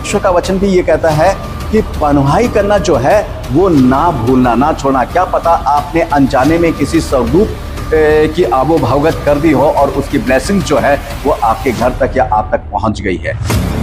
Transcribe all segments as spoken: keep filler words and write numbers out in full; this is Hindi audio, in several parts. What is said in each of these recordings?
परमेश्वर का वचन भी ये कहता है कि पनवाई करना जो है वो ना भूलना, ना छोड़ना। क्या पता आपने अनजाने में किसी सरदूत की आबो भावगत कर दी हो और उसकी ब्लेसिंग जो है वो आपके घर तक या आप तक पहुंच गई है।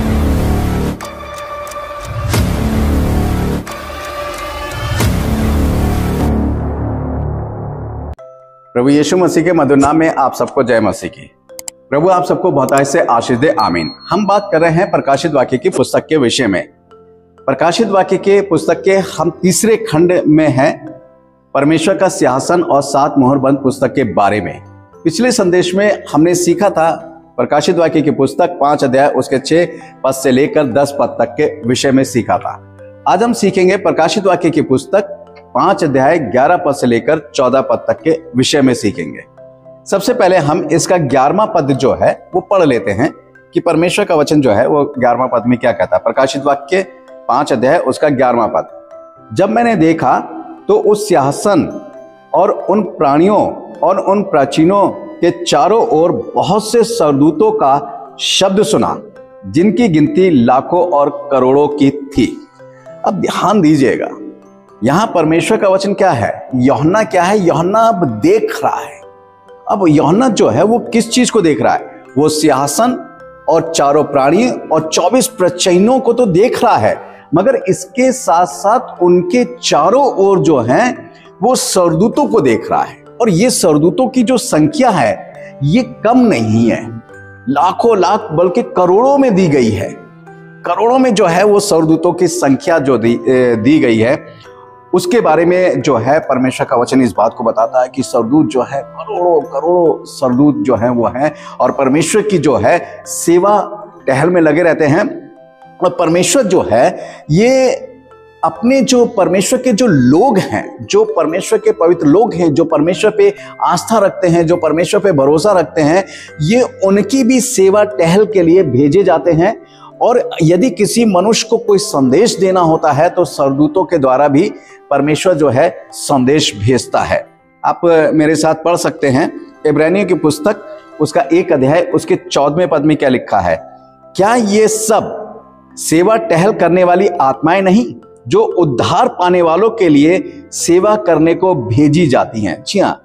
प्रभु यीशु मसीह के मधुर नाम में आप सबको जय मसीह की। प्रभु आप सबको बहुतायत से आशीष दे, आमीन। हम बात कर रहे हैं प्रकाशित वाक्य की पुस्तक के विषय में। प्रकाशित वाक्य के पुस्तक के हम तीसरे खंड में हैं, परमेश्वर का सिंहासन और सात मोहर बंद पुस्तक के बारे में। पिछले संदेश में हमने सीखा था प्रकाशित वाक्य की पुस्तक पांच अध्याय उसके छह पद से लेकर दस पद तक के विषय में सीखा था। आज हम सीखेंगे प्रकाशित वाक्य की पुस्तक पांच अध्याय ग्यारह पद से लेकर चौदह पद तक के विषय में सीखेंगे। सबसे पहले हम इसका ग्यारहवां पद जो है वो पढ़ लेते हैं कि परमेश्वर का वचन जो है वो ग्यारहवां पद में क्या कहता है। प्रकाशित वाक्य पांच अध्याय उसका ग्यारहवां पद। जब मैंने देखा तो उस सिंहासन और उन प्राणियों और उन प्राचीनों के चारों ओर बहुत से सरदूतों का शब्द सुना, जिनकी गिनती लाखों और करोड़ों की थी। अब ध्यान दीजिएगा, यहां परमेश्वर का वचन क्या है, यूहन्ना क्या है, यूहन्ना अब देख रहा है। अब यूहन्ना जो है वो किस चीज को देख रहा है, वो सिंहासन और चारों प्राणी और चौबीस प्रचयनों को तो देख रहा है, मगर इसके साथ साथ उनके चारों ओर जो हैं वो सरदूतों को देख रहा है। और ये सरदूतों की जो संख्या है ये कम नहीं है, लाखों लाख बल्कि करोड़ों में दी गई है। करोड़ों में जो है वो सरदूतों की संख्या जो दी, दी गई है, उसके बारे में जो है परमेश्वर का वचन इस बात को बताता है कि सरदूत जो है करोड़ों करोड़ों सरदूत जो हैं वो हैं और परमेश्वर की जो है सेवा टहल में लगे रहते हैं। और परमेश्वर जो है ये अपने जो परमेश्वर के जो लोग हैं, जो परमेश्वर के पवित्र लोग हैं, जो परमेश्वर पे आस्था रखते हैं, जो परमेश्वर पे भरोसा रखते हैं, ये उनकी भी सेवा टहल के लिए भेजे जाते हैं। और यदि किसी मनुष्य को कोई संदेश देना होता है तो सरदूतों के द्वारा भी परमेश्वर जो है संदेश भेजता है। आप मेरे साथ पढ़ सकते हैं इब्रानियों की पुस्तक उसका एक अध्याय उसके चौदहवें पद में क्या लिखा है। क्या ये सब सेवा टहल करने वाली आत्माएं नहीं जो उद्धार पाने वालों के लिए सेवा करने को भेजी जाती हैं? जी हाँ,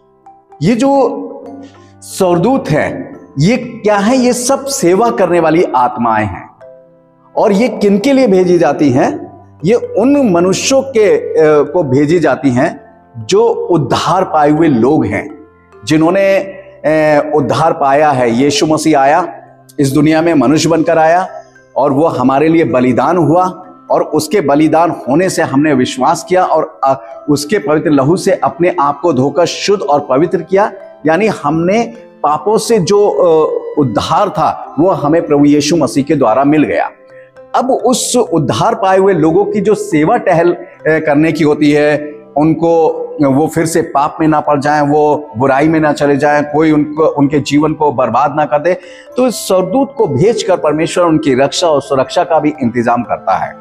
ये जो सरदूत हैं ये क्या है, ये सब सेवा करने वाली आत्माएं हैं। और ये किनके लिए भेजी जाती हैं? ये उन मनुष्यों के को भेजी जाती हैं जो उद्धार पाए हुए लोग हैं, जिन्होंने उद्धार पाया है। यीशु मसीह आया इस दुनिया में, मनुष्य बनकर आया और वो हमारे लिए बलिदान हुआ और उसके बलिदान होने से हमने विश्वास किया और उसके पवित्र लहू से अपने आप को धोकर शुद्ध और पवित्र किया। यानी हमने पापों से जो उद्धार था वो हमें प्रभु यीशु मसीह के द्वारा मिल गया। अब उस उद्धार पाए हुए लोगों की जो सेवा टहल करने की होती है, उनको वो फिर से पाप में ना पड़ जाएं, वो बुराई में ना चले जाएं, कोई उनको उनके जीवन को बर्बाद ना कर दे, तो इस सरदूत को भेजकर परमेश्वर उनकी रक्षा और सुरक्षा का भी इंतजाम करता है।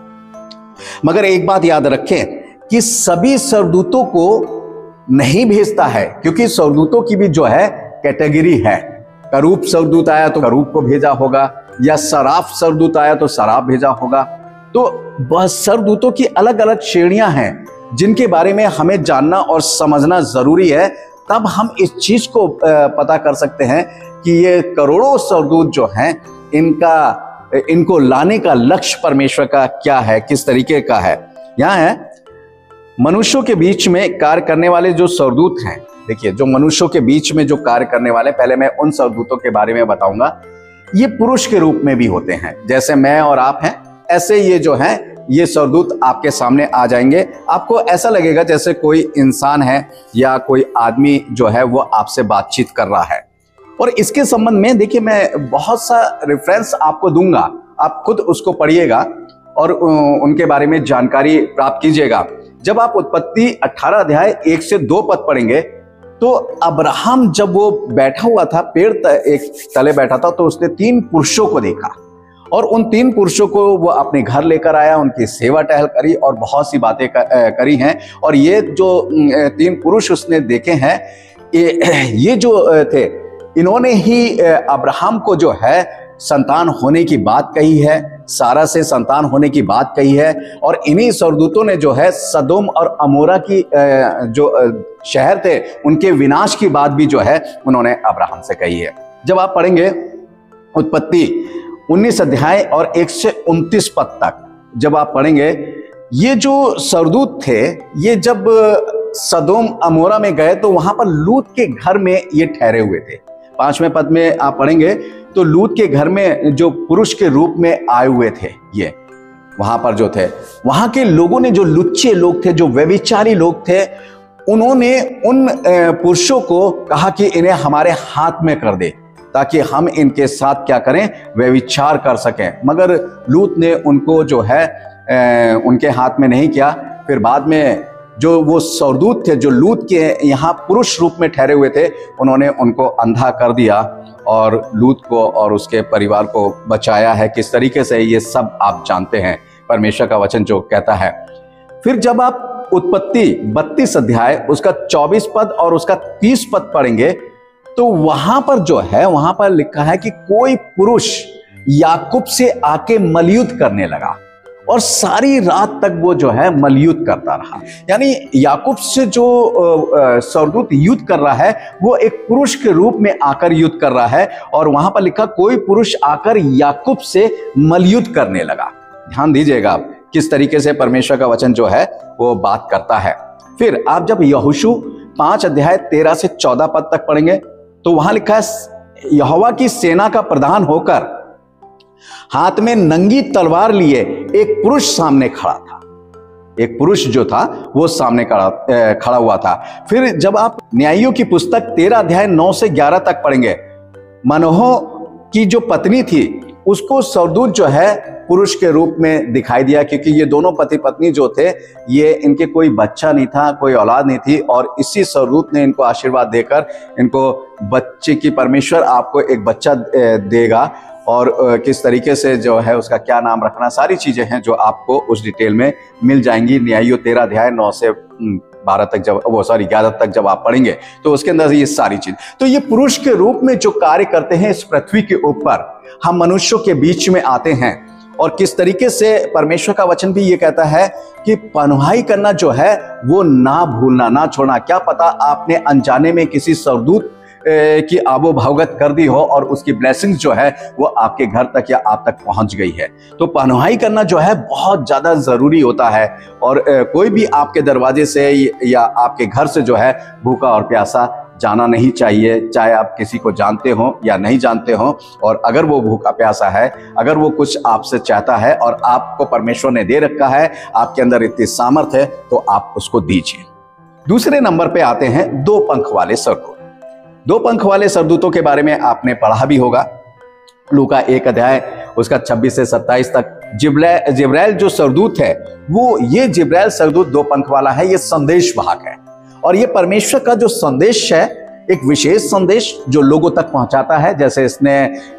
मगर एक बात याद रखें कि सभी सरदूतों को नहीं भेजता है, क्योंकि सरदूतों की भी जो है कैटेगरी है। करूब सरदूत आया तो करूब को भेजा होगा, या सराफ सरदूत आया तो सराफ भेजा होगा। तो वह सरदूतों की अलग अलग श्रेणियां हैं जिनके बारे में हमें जानना और समझना जरूरी है। तब हम इस चीज को पता कर सकते हैं कि ये करोड़ों सरदूत जो हैं इनका इनको लाने का लक्ष्य परमेश्वर का क्या है, किस तरीके का है। यहाँ है मनुष्यों के बीच में कार्य करने वाले जो सरदूत हैं। देखिए, जो मनुष्यों के बीच में जो कार्य करने वाले, पहले मैं उन सरदूतों के बारे में बताऊंगा। ये पुरुष के रूप में भी होते हैं, जैसे मैं और आप हैं, ऐसे ये जो हैं ये सरदूत आपके सामने आ जाएंगे। आपको ऐसा लगेगा जैसे कोई इंसान है या कोई आदमी जो है वो आपसे बातचीत कर रहा है। और इसके संबंध में देखिए, मैं बहुत सा रेफरेंस आपको दूंगा, आप खुद उसको पढ़िएगा और उनके बारे में जानकारी प्राप्त कीजिएगा। जब आप उत्पत्ति अठारह अध्याय एक से दो पद पढ़ेंगे तो अब्राहम जब वो बैठा हुआ था, पेड़ एक तले बैठा था, तो उसने तीन पुरुषों को देखा और उन तीन पुरुषों को वो अपने घर लेकर आया, उनकी सेवा टहल करी और बहुत सी बातें करी हैं। और ये जो तीन पुरुष उसने देखे हैं, ये जो थे, इन्होंने ही अब्राहम को जो है संतान होने की बात कही है सारा से संतान होने की बात कही है। और इन्हीं स्वर्गदूतों ने जो है सदोम और अमोरा की जो शहर थे उनके विनाश की बात भी जो है उन्होंने अब्राहम से कही है। जब आप पढ़ेंगे उत्पत्ति उन्नीस अध्याय और एक से उनतीस पद तक जब आप पढ़ेंगे, ये जो स्वर्गदूत थे ये जब सदोम अमोरा में गए तो वहां पर लूत के घर में ये ठहरे हुए थे। पांचवें पद में आप पढ़ेंगे तो लूत के घर में जो पुरुष के रूप में आए हुए थे, ये वहां पर जो थे वहां के लोगों ने, जो लुच्चे लोग थे, जो व्यभिचारी लोग थे, उन्होंने उन पुरुषों को कहा कि इन्हें हमारे हाथ में कर दे ताकि हम इनके साथ क्या करें, व्यभिचार कर सकें। मगर लूत ने उनको जो है उनके हाथ में नहीं किया। फिर बाद में जो वो स्वर्गदूत थे जो लूत के यहाँ पुरुष रूप में ठहरे हुए थे, उन्होंने उनको अंधा कर दिया और लूत को और उसके परिवार को बचाया है। किस तरीके से ये सब आप जानते हैं, परमेश्वर का वचन जो कहता है। फिर जब आप उत्पत्ति बत्तीस अध्याय उसका चौबीस पद और उसका तीस पद पढ़ेंगे तो वहां पर जो है वहां पर लिखा है कि कोई पुरुष याकूब से आके मलयुद्ध करने लगा और सारी रात तक वो जो है मलयुद्ध करता रहा। यानी याकूब से जो स्वर्गदूत युद्ध कर रहा है वो एक पुरुष के रूप में आकर युद्ध कर रहा है और वहां पर लिखा कोई पुरुष आकर याकूब से मलयुद्ध करने लगा। ध्यान दीजिएगा आप किस तरीके से परमेश्वर का वचन जो है वो बात करता है। फिर आप जब यहोशू पांच अध्याय तेरह से चौदह पद तक पढ़ेंगे तो वहां लिखा है यहोवा की सेना का प्रधान होकर हाथ में नंगी तलवार लिए एक पुरुष सामने खड़ा था। एक पुरुष जो था वो सामने खड़ा खड़ा हुआ था। फिर जब आप न्यायियों की पुस्तक तेरह अध्याय नौ से ग्यारह तक पढ़ेंगे, मनोह की जो पत्नी थी उसको स्वर्गदूत जो है पुरुष के रूप में दिखाई दिया, क्योंकि ये दोनों पति पत्नी जो थे ये इनके कोई बच्चा नहीं था, कोई औलाद नहीं थी, और इसी स्वर्गदूत ने इनको आशीर्वाद देकर इनको बच्चे की, परमेश्वर आपको एक बच्चा देगा और किस तरीके से जो है उसका क्या नाम रखना, सारी चीजें हैं जो आपको उस डिटेल में मिल जाएंगी। न्यायियों तेरह अध्याय नौ से बारह तक जब वो सॉरी ग्यारह तक जब आप पढ़ेंगे तो उसके अंदर ये सारी चीज, तो ये पुरुष के रूप में जो कार्य करते हैं इस पृथ्वी के ऊपर, हम मनुष्यों के बीच में आते हैं। और किस तरीके से परमेश्वर का वचन भी ये कहता है कि पनवाई करना जो है वो ना भूलना, ना छोड़ना। क्या पता आपने अनजाने में किसी स्वर्गदूत की आबो भावगत कर दी हो और उसकी ब्लेसिंग्स जो है वो आपके घर तक या आप तक पहुंच गई है। तो पनवाई करना जो है बहुत ज्यादा जरूरी होता है और कोई भी आपके दरवाजे से या आपके घर से जो है भूखा और प्यासा जाना नहीं चाहिए, चाहे आप किसी को जानते हो या नहीं जानते हो। और अगर वो भूखा प्यासा है, अगर वो कुछ आपसे चाहता है और आपको परमेश्वर ने दे रखा है, आपके अंदर इतनी सामर्थ है, तो आप उसको दीजिए। दूसरे नंबर पे आते हैं दो पंख वाले स्वर्गदूत। दो पंख वाले स्वर्गदूतों के बारे में आपने पढ़ा भी होगा। लूका एक अध्याय उसका छब्बीस से सत्ताईस तक जिब्राइल जिब्राइल जो स्वर्गदूत है वो ये जिब्राइल स्वर्गदूत दो पंख वाला है, ये संदेश वाहक है और ये परमेश्वर का जो संदेश है, एक विशेष संदेश जो लोगों तक पहुंचाता है। जैसे इसने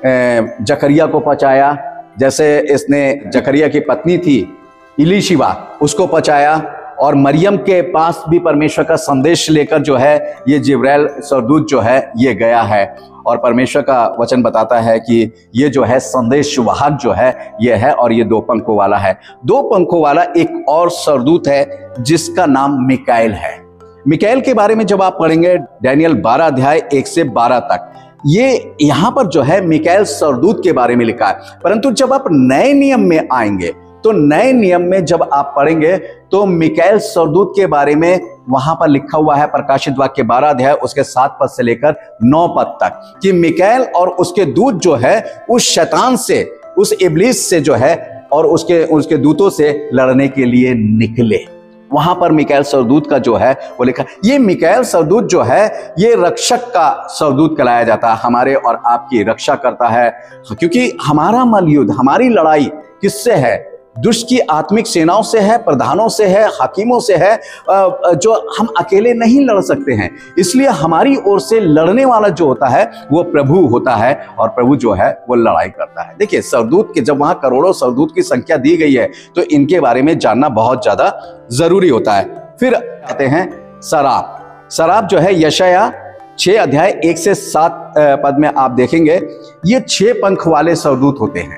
जकरिया को पहुंचाया, जैसे इसने जकरिया की पत्नी थी इलीशिबा उसको पहुंचाया, और मरियम के पास भी परमेश्वर का संदेश लेकर जो है ये जिब्राइल स्वर्गदूत जो है ये गया है। और परमेश्वर का वचन बताता है कि ये जो है संदेश वाहक जो है ये है और ये दो पंखों वाला है। दो पंखों वाला एक और स्वर्गदूत है जिसका नाम मिकाएल है। मिकाएल के बारे में जब आप पढ़ेंगे डैनियल बारह अध्याय एक से बारह तक, ये यहां पर जो है मिकाएल स्वर्गदूत के बारे में लिखा है। परंतु जब आप नए नियम में आएंगे तो नए नियम में जब आप पढ़ेंगे तो मिकाएल स्वर्गदूत के बारे में वहां पर लिखा हुआ है प्रकाशित वाक्य बारह अध्याय उसके सात पद से लेकर नौ पद तक कि मिकाएल और उसके दूत जो है उस शैतान से, उस इब्लीस से जो है और उसके उसके दूतों से लड़ने के लिए निकले। वहां पर मिकाएल स्वर्गदूत का जो है वो लिखा। ये मिकाएल स्वर्गदूत जो है ये रक्षक का स्वर्गदूत कहलाया जाता है, हमारे और आपकी रक्षा करता है, क्योंकि हमारा मलयुद्ध, हमारी लड़ाई किससे है? दुष्ट की आत्मिक सेनाओं से है, प्रधानों से है, हाकिमों से है, जो हम अकेले नहीं लड़ सकते हैं। इसलिए हमारी ओर से लड़ने वाला जो होता है वो प्रभु होता है और प्रभु जो है वो लड़ाई करता है। देखिए स्वर्गदूत के जब वहां करोड़ों स्वर्गदूत की संख्या दी गई है तो इनके बारे में जानना बहुत ज्यादा जरूरी होता है। फिर आते हैं सराफ। सराफ जो है यशाया छह अध्याय एक से सात पद में आप देखेंगे ये छह पंख वाले स्वर्गदूत होते हैं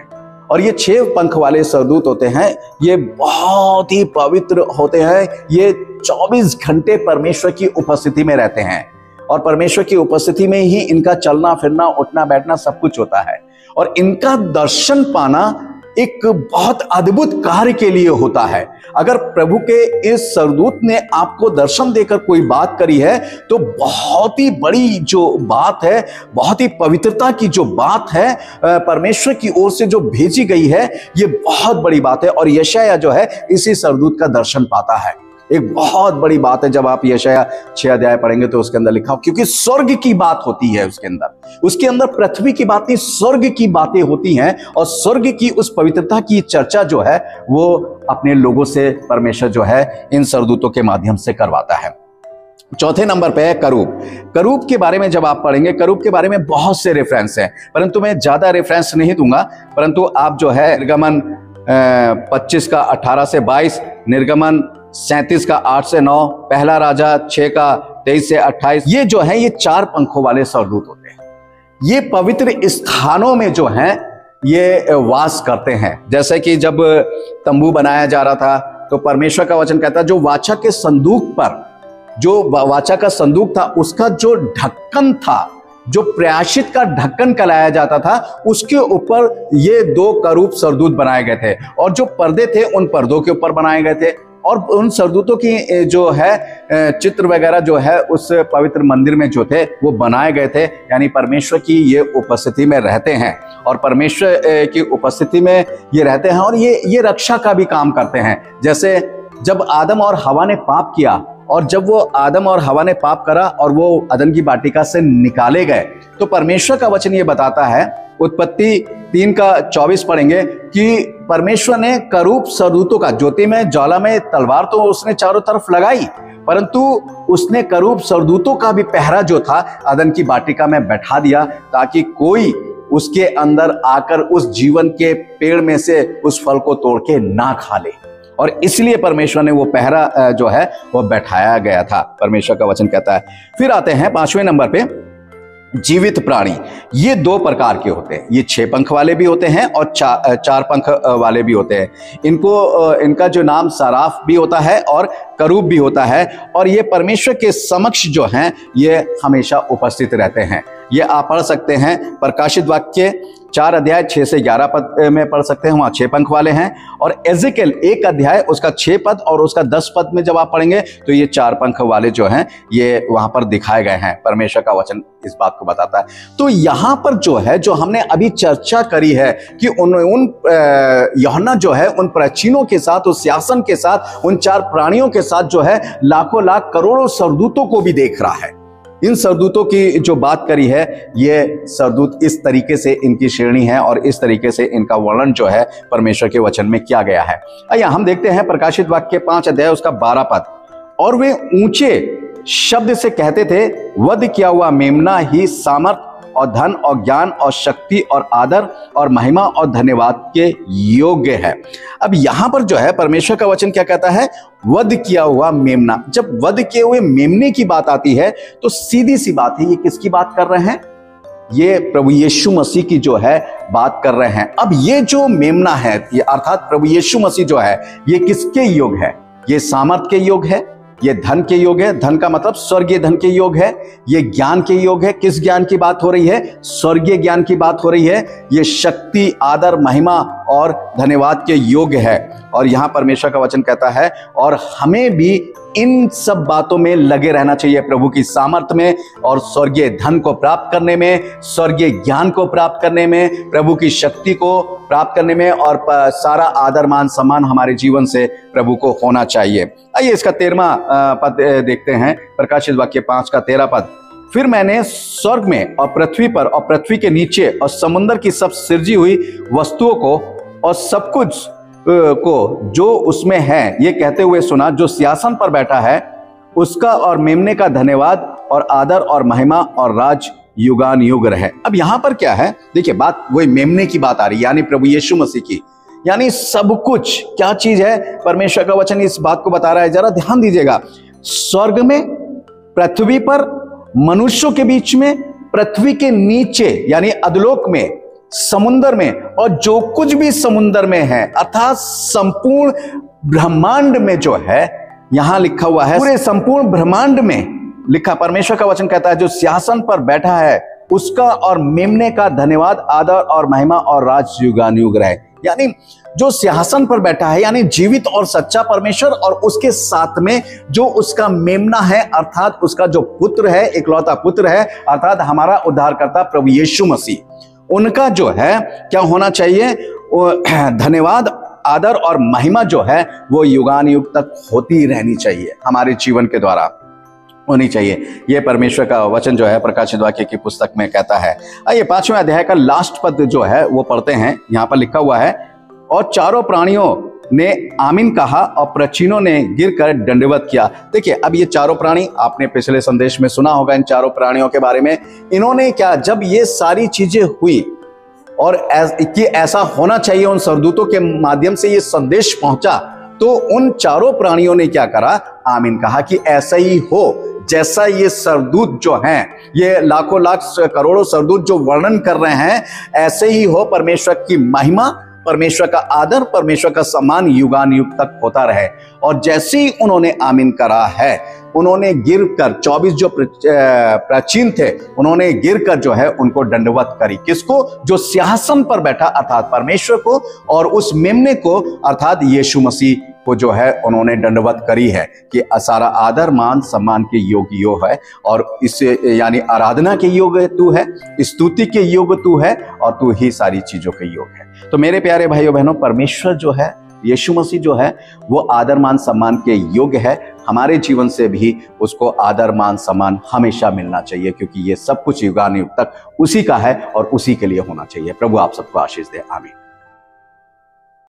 और ये छह पंख वाले सरदूत होते हैं, ये बहुत ही पवित्र होते हैं। ये चौबीस घंटे परमेश्वर की उपस्थिति में रहते हैं और परमेश्वर की उपस्थिति में ही इनका चलना फिरना उठना बैठना सब कुछ होता है। और इनका दर्शन पाना एक बहुत अद्भुत कार्य के लिए होता है। अगर प्रभु के इस सरदूत ने आपको दर्शन देकर कोई बात करी है तो बहुत ही बड़ी जो बात है, बहुत ही पवित्रता की जो बात है परमेश्वर की ओर से जो भेजी गई है, ये बहुत बड़ी बात है। और यशायाह जो है इसी सरदूत का दर्शन पाता है। एक बहुत बड़ी बात है। जब आप यशायाह छह अध्याय पढ़ेंगे तो उसके अंदर लिखा हो, क्योंकि स्वर्ग की बात होती है उसके अंदर, उसके अंदर पृथ्वी की बात नहीं, स्वर्ग की बातें होती हैं। और स्वर्ग की उस पवित्रता की चर्चा जो है वो अपने लोगों से परमेश्वर जो है इन सरदूतों के माध्यम से करवाता है। चौथे नंबर पे है करूब। करूब के बारे में जब आप पढ़ेंगे, करूब के बारे में बहुत से रेफरेंस हैं, परंतु मैं ज्यादा रेफरेंस नहीं दूंगा। परंतु आप जो है निर्गमन पच्चीस का अठारह से बाईस, निर्गमन सैंतीस का आठ से नौ, पहला राजा छह का तेईस से अट्ठाईस, ये जो है ये चार पंखों वाले सरदूत होते हैं। ये पवित्र स्थानों में जो हैं ये वास करते हैं। जैसे कि जब तंबू बनाया जा रहा था तो परमेश्वर का वचन कहता है जो वाचा के संदूक पर, जो वाचा का संदूक था उसका जो ढक्कन था, जो प्रायश्चित का ढक्कन कहलाया जाता था, उसके ऊपर ये दो करूब सरदूत बनाए गए थे। और जो पर्दे थे उन पर्दों के ऊपर बनाए गए थे। और उन सरदूतों की जो है चित्र वगैरह जो है उस पवित्र मंदिर में जो थे वो बनाए गए थे। यानी परमेश्वर की ये उपस्थिति में रहते हैं और परमेश्वर की उपस्थिति में ये रहते हैं और ये ये रक्षा का भी काम करते हैं। जैसे जब आदम और हवा ने पाप किया और जब वो आदम और हवा ने पाप करा और वो अदन की वाटिका से निकाले गए, तो परमेश्वर का वचन ये बताता है, उत्पत्ति तीन का चौबीस पढ़ेंगे कि परमेश्वर ने करूब सरदूतों का, ज्योति में ज्वाला में तलवार तो उसने चारों तरफ लगाई, परंतु उसने करूब सरदूतों का भी पहरा जो था अदन की वाटिका में बैठा दिया, ताकि कोई उसके अंदर आकर उस जीवन के पेड़ में से उस फल को तोड़ के ना खा ले। और इसलिए परमेश्वर ने वो पहरा जो है वो बैठाया गया था, परमेश्वर का वचन कहता है। फिर आते हैं पांचवें नंबर पे, जीवित प्राणी। ये दो प्रकार के होते हैं, ये छह पंख वाले भी होते हैं और चा, चार पंख वाले भी होते हैं। इनको इनका जो नाम सराफ भी होता है और करूब भी होता है। और ये परमेश्वर के समक्ष जो हैं ये हमेशा उपस्थित रहते हैं। ये आप पढ़ सकते हैं प्रकाशित वाक्य चार अध्याय छह से ग्यारह पद में पढ़ सकते हैं, वहां छह पंख वाले हैं। और एजेकिएल एक अध्याय उसका छह पद और उसका दस पद में जब आप पढ़ेंगे तो ये चार पंख वाले जो हैं ये वहां पर दिखाए गए हैं। परमेश्वर का वचन इस बात को बताता है। तो यहां पर जो है, जो हमने अभी चर्चा करी है कि उन उन यूहन्ना जो है उन प्राचीनों के साथ, उस सिंहासन के साथ, उन चार प्राणियों के साथ जो है लाखों लाख करोड़ों सरदूतों को भी देख रहा है। इन सरदूतों की जो बात करी है, ये सरदूत इस तरीके से इनकी श्रेणी है और इस तरीके से इनका वर्णन जो है परमेश्वर के वचन में किया गया है। आइए हम देखते हैं प्रकाशित वाक्य पांच अध्याय उसका बारह पद। और वे ऊंचे शब्द से कहते थे, वध किया हुआ मेमना ही सामर्थ और धन और ज्ञान और शक्ति और आदर और महिमा और धन्यवाद के योग्य है। अब यहां पर जो है परमेश्वर का वचन क्या कहता है, वध किया हुआ मेमना। जब वध किए हुए मेमने की बात आती है तो सीधी सी बात है, ये किसकी बात कर रहे हैं? ये प्रभु यीशु मसीह की जो है बात कर रहे हैं। अब ये जो मेमना है, ये अर्थात प्रभु यीशु मसीह जो है, ये किसके योग है? ये सामर्थ के योग है, ये धन के योग है। धन का मतलब स्वर्गीय धन के योग है। ये ज्ञान के योग है। किस ज्ञान की बात हो रही है? स्वर्गीय ज्ञान की बात हो रही है। ये शक्ति, आदर, महिमा और धन्यवाद के योग है। और यहां परमेश्वर का वचन कहता है, और हमें भी इन सब बातों में लगे रहना चाहिए, प्रभु की सामर्थ में और स्वर्गीय धन को प्राप्त करने में, स्वर्गीय ज्ञान को प्राप्त करने में, प्रभु की शक्ति को प्राप्त करने में, और सारा आदर मान सम्मान हमारे जीवन से प्रभु को होना चाहिए। आइए इसका तेरहवां पद देखते हैं, प्रकाशित वाक्य पांच का तेरह पद। फिर मैंने स्वर्ग में और पृथ्वी पर और पृथ्वी के नीचे और समुद्र की सब सृजी हुई वस्तुओं को और सब कुछ को जो उसमें है ये कहते हुए सुना, जो सिंहासन पर बैठा है उसका और मेमने का धन्यवाद और आदर और महिमा और राज युगान युग रहे। अब यहां पर क्या है, देखिए बात वही मेमने की बात आ रही है, यानी प्रभु यीशु मसीह की। यानी सब कुछ क्या चीज है, परमेश्वर का वचन इस बात को बता रहा है, जरा ध्यान दीजिएगा। स्वर्ग में, पृथ्वी पर, मनुष्यों के बीच में, पृथ्वी के नीचे यानी अधोलोक में, समुंदर में और जो कुछ भी समुंदर में है, अर्थात संपूर्ण ब्रह्मांड में जो है, यहां लिखा हुआ है पूरे संपूर्ण ब्रह्मांड में लिखा, परमेश्वर का वचन कहता है जो सिंहासन पर बैठा है उसका और मेमने का धन्यवाद, आदर और महिमा और राज युगानुयुग रहे। यानी जो सिंहासन पर बैठा है, यानी जीवित और सच्चा परमेश्वर, और उसके साथ में जो उसका मेमना है, अर्थात उसका जो पुत्र है, इकलौता पुत्र है, अर्थात हमारा उद्धारकर्ता प्रभु यीशु मसीह, उनका जो है क्या होना चाहिए, धन्यवाद, आदर और महिमा जो है वो युगानुयुग तक होती रहनी चाहिए, हमारे जीवन के द्वारा होनी चाहिए। ये परमेश्वर का वचन जो है प्रकाशित वाक्य की पुस्तक में कहता है। आइए पांचवें अध्याय का लास्ट पद जो है वो पढ़ते हैं। यहाँ पर लिखा हुआ है, और चारों प्राणियों ने आमीन कहा और प्राचीनों ने गिरकर दंडवत किया। देखिए, अब ये चारों प्राणी, आपने पिछले संदेश में सुना होगा इन चारों प्राणियों के बारे में। इन्होंने क्या, जब ये सारी चीजें हुई और ऐस, कि ऐसा होना चाहिए, उन सरदूतों के माध्यम से ये संदेश पहुंचा, तो उन चारों प्राणियों ने क्या करा, आमीन कहा कि ऐसा ही हो जैसा ये सरदूत जो हैं, ये लाखों लाख करोड़ों सरदूत जो वर्णन कर रहे हैं, ऐसे ही हो। परमेश्वर की महिमा, परमेश्वर का आदर, परमेश्वर का सम्मान युगानुयुग तक होता रहे। और जैसे ही उन्होंने आमीन करा है, उन्होंने गिरकर, चौबीस जो प्राचीन थे, उन्होंने गिरकर जो है उनको दंडवत करी। किसको? जो सिंहासन पर बैठा अर्थात परमेश्वर को, और उस मेमने को अर्थात यीशु मसीह को जो है उन्होंने दंडवत करी है कि सारा आदर, मान, सम्मान के योग्य यो है, और इसे यानी आराधना के योग्य तू है, स्तुति के योग्य तू है, और तू ही सारी चीजों के योग्य है। तो मेरे प्यारे भाइयों बहनों, परमेश्वर जो है, यीशु मसीह जो है, वो आदर, मान, सम्मान के योग्य है। हमारे जीवन से भी उसको आदर, मान, सम्मान हमेशा मिलना चाहिए, क्योंकि ये सब कुछ युगानुयुग तक उसी का है और उसी के लिए होना चाहिए। प्रभु आप सबको आशीष दे। आमीन।